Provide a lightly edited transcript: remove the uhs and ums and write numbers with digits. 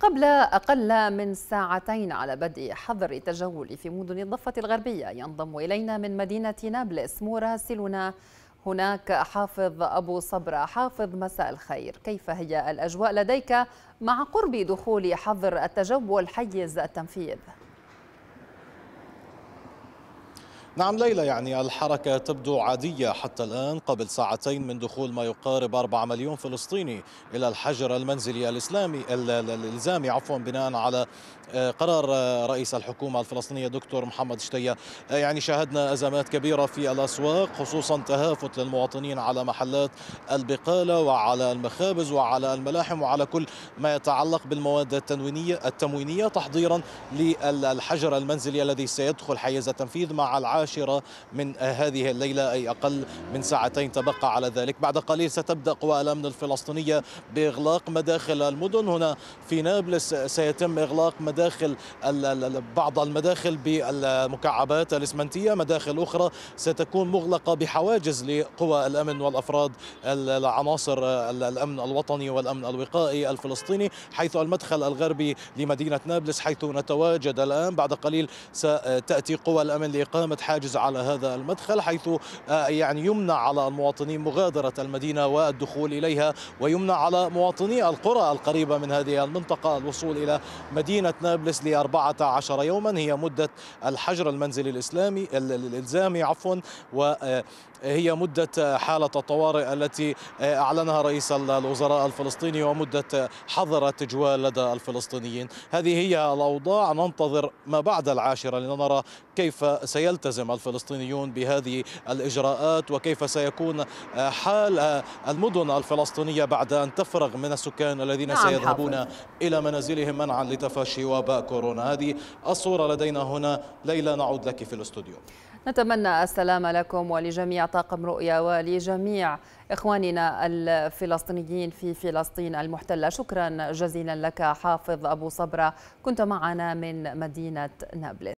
قبل أقل من ساعتين على بدء حظر التجول في مدن الضفة الغربية ينضم إلينا من مدينة نابلس مراسلنا هناك حافظ أبو صبرة. حافظ، مساء الخير، كيف هي الأجواء لديك مع قرب دخول حظر التجول حيز التنفيذ؟ نعم ليلى، يعني الحركة تبدو عادية حتى الآن قبل ساعتين من دخول ما يقارب 4 مليون فلسطيني إلى الحجر المنزلي الإلزامي بناء على قرار رئيس الحكومة الفلسطينية دكتور محمد شتية. يعني شاهدنا أزمات كبيرة في الأسواق، خصوصا تهافت للمواطنين على محلات البقالة وعلى المخابز وعلى الملاحم وعلى كل ما يتعلق بالمواد التموينية تحضيرا للحجر المنزلي الذي سيدخل حيز التنفيذ مع العاشرة من هذه الليلة، أي أقل من ساعتين تبقى على ذلك. بعد قليل ستبدأ قوى الأمن الفلسطينية بإغلاق مداخل المدن. هنا في نابلس سيتم إغلاق بعض المداخل بالمكعبات الإسمنتية، مداخل أخرى ستكون مغلقة بحواجز لقوى الأمن والأفراد العناصر الأمن الوطني والأمن الوقائي الفلسطيني، حيث المدخل الغربي لمدينة نابلس حيث نتواجد الآن بعد قليل ستأتي قوى الأمن لإقامة حاجز على هذا المدخل، حيث يعني يمنع على المواطنين مغادرة المدينة والدخول إليها، ويمنع على مواطني القرى القريبة من هذه المنطقة الوصول إلى مدينة نابلس ل14 يوما هي مدة الحجر المنزلي الإلزامي وهي مدة حالة الطوارئ التي أعلنها رئيس الوزراء الفلسطيني ومدة حظر التجوال لدى الفلسطينيين. هذه هي الأوضاع، ننتظر ما بعد العاشرة لنرى كيف سيلتزم الفلسطينيون بهذه الإجراءات وكيف سيكون حال المدن الفلسطينية بعد أن تفرغ من السكان الذين سيذهبون حافظ. إلى منازلهم منعا لتفشي وباء كورونا. هذه الصورة لدينا هنا. ليلى، نعود لك في الاستوديو. نتمنى السلام لكم ولجميع طاقم رؤيا ولجميع إخواننا الفلسطينيين في فلسطين المحتلة. شكرا جزيلا لك حافظ أبو صبرة، كنت معنا من مدينة نابلس.